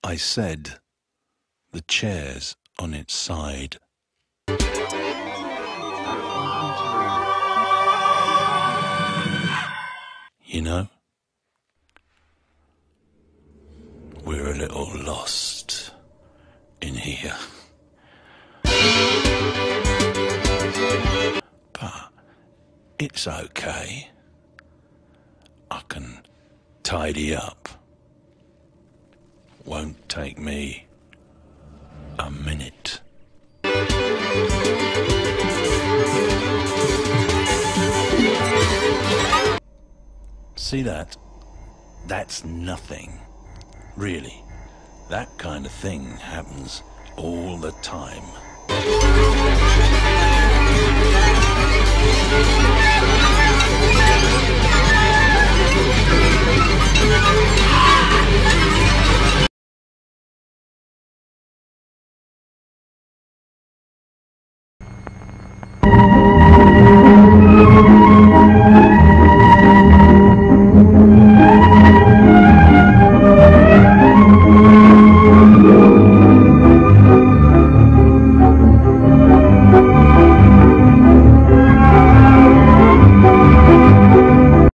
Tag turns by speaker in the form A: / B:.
A: I said the chair's on its side. You know, we're a little lost in here. But it's okay. I can tidy up. Won't take me a minute. See that? That's nothing. Really, that kind of thing happens all the time.